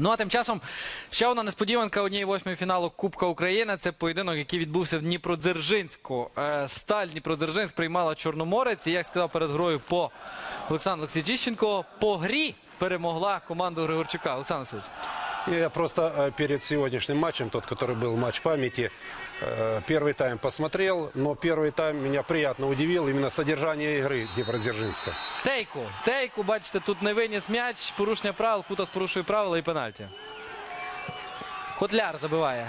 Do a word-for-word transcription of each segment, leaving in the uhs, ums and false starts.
Ну а тим часом ще одна несподіванка однієї восьмої фіналу Кубка України. Це поєдинок, який відбувся в Дніпродзержинську. Сталь Дніпродзержинськ приймала Чорноморець. І, як сказав перед грою по Олександр Олексійович Іщенко, по грі перемогла команду Григорчука. Олександр Олексійович. Я просто перед сегодняшним матчем, тот, который был матч памяти, первый тайм посмотрел, но первый тайм меня приятно удивил именно содержание игры Дніпродзержинська. Тейку. Тейку, бачите, тут не виніс м'яч, порушення правил, Кутас порушує правила і пенальті. Котляр забиває.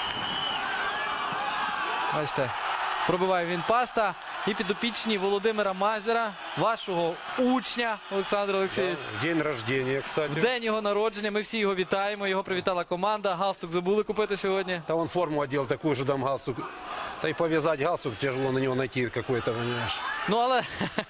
Бачите, пробиває він паста. І підопічні Володимира Мазера, вашого учня, Олександр Олексійович. Да, день рождения, кстати. В день його народження. Ми всі його вітаємо. Його привітала команда. Галстук забули купити сьогодні. Да он форму одел, такую же дам галстук. Да и повязать галстук, тяжело на него найти какой-то, понимаешь. Ну, але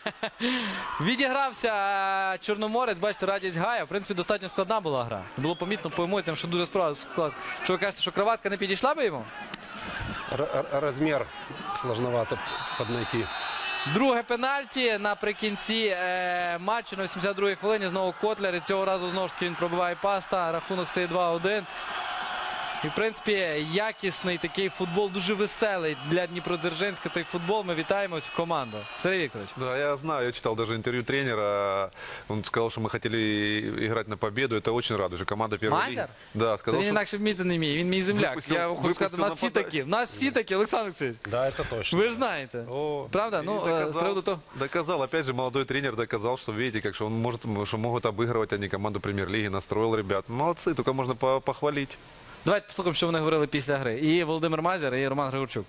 відігрався Чорноморець, бачите, радість Гая. В принципі, достатньо складна була гра. Було помітно по емоціям, що дуже справа склад. Що ви кажете, що краватка не підійшла би йому? Размер сложновато поднайти. Друге пенальті наприкінці е, матчу на вісімдесят другій хвилині. Знову Котляр. І цього разу знову ж таки він пробиває паста. Рахунок стає два один. І, в принципі, якісний такий футбол, дуже веселий для Дніпродзержинська цей футбол. Ми вітаємо в команду. Сергій Вікторович. Да, я знаю, я читал даже интервью тренера. Он сказал, что мы хотели играть на победу. Это очень радует, что команда первой лиги. Мазер? Да, сказал, Та він что... інакше вміти не вміє. Він мій земляк. Випустив- Я хочу сказати, у нас всі випустив такі. У нас всі такі, Олександр Олексійович. Да, это точно. Ви ж знаєте. О, Правда? И Ну, е, з доказал, приводу того. доказал, опять же, молодой тренер доказал, что, видите, как что он может, что могут обыгрывать они команду премьер-лиги, настроил ребят. Молодцы, только можно по- похвалить. Давайте послухаємо, що вони говорили після гри. І Володимир Мазер, і Роман Григорчук.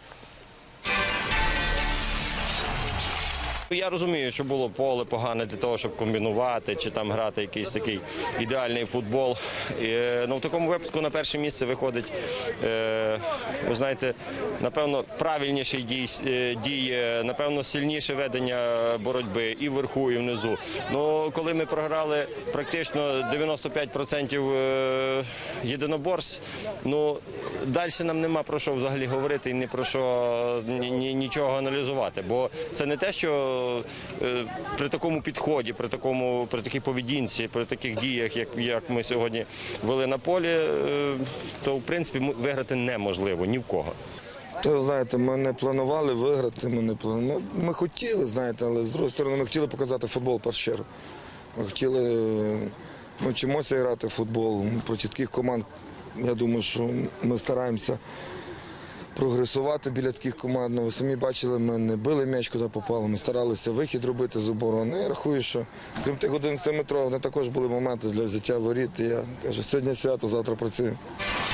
Я розумію, що було поле погане для того, щоб комбінувати чи там грати якийсь такий ідеальний футбол. І, ну, в такому випадку на перше місце виходить, е, ви знаєте, напевно, правильніший дій, е, дій, напевно, сильніше ведення боротьби і вверху, і внизу. Ну, коли ми програли практично дев'яносто п'ять відсотків е, єдиноборств, ну, далі нам нема про що взагалі говорити і не про що ні, ні, нічого аналізувати. Бо це не те, що при такому підході, при такому, при такій поведінці, при таких діях, як, як ми сьогодні вели на полі, то в принципі виграти неможливо ні в кого. То, знаєте, ми не планували виграти, ми не планували. Ми хотіли, знаєте, але з іншої сторони ми хотіли показати футбол в першу чергу. Ми хотіли, ми вчимося грати в футбол проти таких команд. Я думаю, що ми стараємося прогресувати біля таких команд. Ви самі бачили, ми не били м'яч, куди попало. Ми старалися вихід робити з оборони. Я рахую, що крім тих одинадцятиметрових, також були моменти для взяття воріт. І я кажу, сьогодні свято, завтра працюємо.